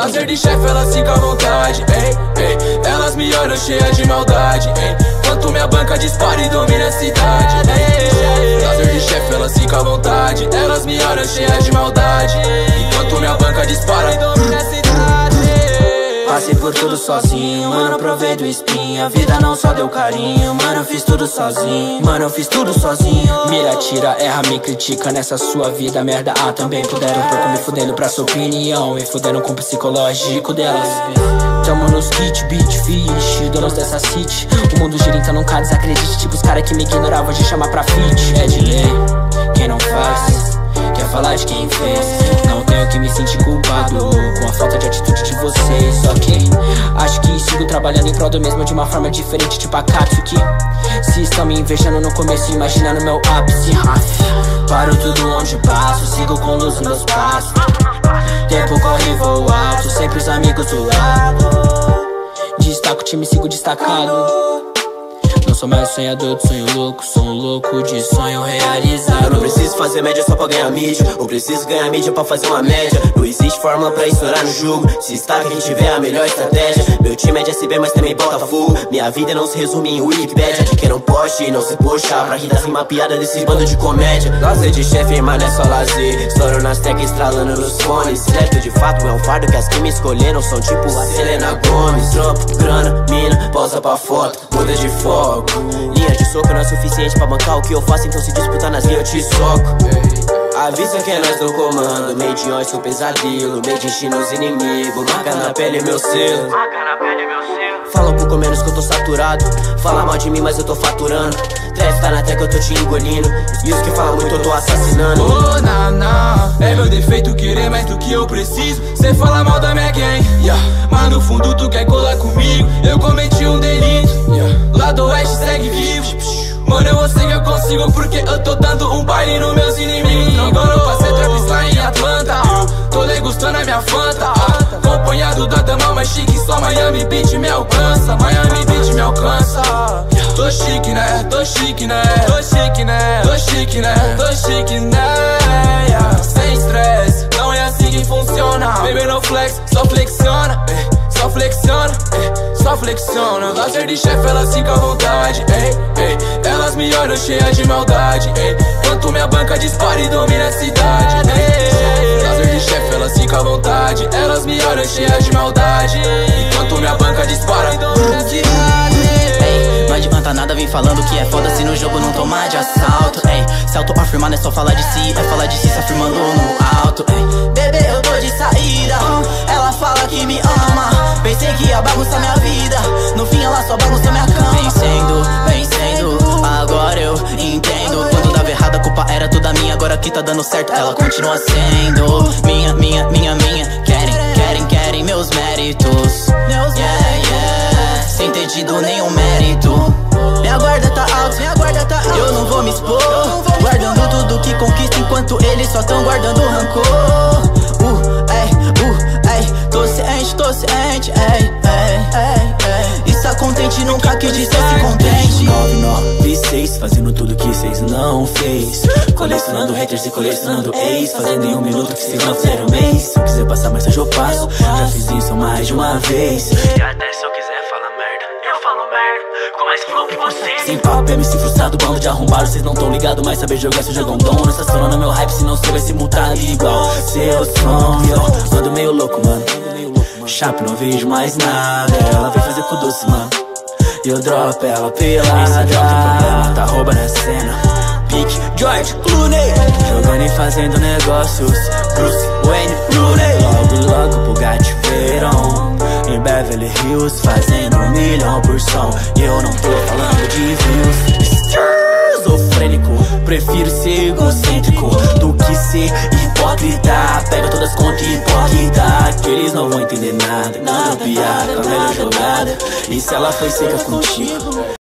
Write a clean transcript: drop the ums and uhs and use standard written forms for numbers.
Lazer de chefe, elas ficam à vontade, ei, ei. Elas me olham cheias de maldade, ei. Enquanto minha banca dispara e domina a cidade, ei. Lazer de chefe, elas ficam à vontade. Elas me olham cheias de maldade, enquanto minha banca dispara e domina a cidade. Passei por tudo sozinho, mano, provei do espinho. A vida não só deu carinho, mano, eu fiz tudo sozinho. Mano, eu fiz tudo sozinho. Mira, tira, erra, me critica nessa sua vida. Merda, também puderam, pouco me fudendo pra sua opinião e fudendo com o psicológico delas. Tamo nos kit, beat, fish, donos dessa city. O mundo gira, então nunca desacredite. Tipo os caras que me ignoravam, a gente chama pra fit. É de lei, quem não faz quer falar de quem fez. Não tenho que me sentir culpado com a falta de atitude de vocês. Só que acho que sigo trabalhando em prol do mesmo de uma forma diferente, tipo a Katsuki. Se estão me invejando no começo, imagina no meu ápice. Paro tudo onde passo, sigo com luz nos meus passos. Tempo corre, voo alto, sempre os amigos do lado. Destaco o time, sigo destacado. Não sou mais sonhador de sonho louco, sou um louco de sonho realizado. Eu não preciso fazer média só pra ganhar mídia, eu preciso ganhar mídia pra fazer uma média. Não existe fórmula pra estourar no jogo, se está quem tiver a melhor estratégia. Meu time é de SB, mas também Botafogo. Minha vida não se resume em Wikipedia. Quer um poste e não se puxa pra rir das rima piada desses bando de comédia. Lazer de chefe, mas não é só lazer. Estouro nas tecas, estralando nos fones. Certo, de fato é um fardo que as que me escolheram são tipo a Selena Gomes. Trampo, grana, mina, pausa pra foto, muda de foco. Linha de soco não é suficiente pra bancar o que eu faço, então se disputar nas linhas eu te soco. Avisa que é nós do comando, made in sou pesadelo, made in China os inimigos, marca na pele meu selo. Fala um pouco menos que eu tô saturado, fala mal de mim mas eu tô faturando. Tref tá na teca eu tô te engolindo, e os que falam muito eu tô assassinando. Oh, não, é meu defeito querer mais do que eu preciso. Cê fala mal da minha gang, mas no fundo tu quer colar comigo. Eu cometi um delito, lá do oeste segue vivo. Mano, eu sei que eu consigo porque eu tô dando um baile nos meus inimigos. Agora eu passei traps lá em Atlanta, tô degustando a minha Fanta, acompanhado da dama mais chique, só Miami Beach me alcança. Miami Beach me alcança. Tô chique, né? Tô chique, né? Tô chique, né? Tô chique, né? Tô chique, né? Sem estresse, não é assim que funciona. Baby no flex, só flexiona, só flexiona, só flexiona. Lazer de chefe, elas ficam à vontade, ei, ei. Elas me olham cheias de maldade, ei. Enquanto minha banca dispara e domina a cidade, ei. Lazer de chefe, elas ficam à vontade. Elas me olham cheias de maldade, enquanto minha banca dispara e domina a cidade. Ei, não adianta nada vir falando que é foda se no jogo não tomar de assalto. Ei, se auto-afirmar não é só falar de si, é falar de si se afirmando no alto. Ei, bebê, eu tô de saída, ela fala que me ama. Pensei que ia bagunçar minha vida, no fim ela só bagunça minha cama. Vencendo, agora eu entendo. Quando dava errado a culpa era toda minha, agora que tá dando certo ela continua sendo minha. Querem meus méritos, sem ter tido nenhum mérito. Minha guarda tá alta, eu não vou me expor, guardando tudo que conquista enquanto eles só tão guardando rancor. Tô ciente, Está contente, nunca quis dizer se contente. 996, fazendo tudo que cês não fez. Colecionando haters e colecionando ex. Fazendo em 1 minuto que cês não fizeram mês. Se eu quiser passar mensagem eu passo, já fiz isso mais de uma vez. E até se eu quiser falar merda, eu falo merda com mais flow que vocês. Sem papo, MC frustrado, bando de arrombados. Cês não tão ligados, mas saber jogar se jogar um dom. Não estaciona meu hype, senão cê vai se multar igual seu som. Ando meio louco, mano. Chape, não vejo mais nada. Ela vem fazer com doce, mano. E eu dropo ela pelada. Problema, tá roubando a cena. Pique, George Clooney. Jogando e fazendo negócios. Bruce Wayne Rooney. Logo Bugatti Veyron. Em Beverly Hills, fazendo 1 milhão por som. E eu não tô falando de views. Esquizofrênico, prefiro ser egocêntrico do que ser hipócrita. Pega todas as contas hipócrita, que eles não vão entender nada. Não piada, com a melhor jogada. E se ela foi seca contigo?